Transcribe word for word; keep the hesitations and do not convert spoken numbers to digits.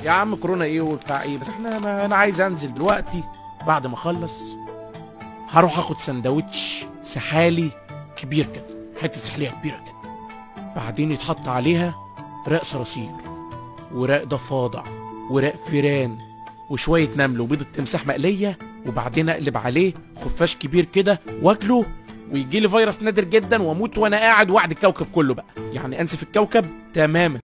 يا عم كورونا ايه وبتاع ايه، بس احنا ما انا عايز انزل دلوقتي. بعد ما اخلص هروح اخد سندوتش سحالي كبير كده، حته سحليه كبيره كده، بعدين يتحط عليها رق صراصير ورق ضفادع ورق فيران وشويه نمل وبيضه تمساح مقليه، وبعدين اقلب عليه خفاش كبير كده واكله، ويجي لي فيروس نادر جدا واموت وانا قاعد وعد الكوكب كله بقى، يعني انسف الكوكب تماما.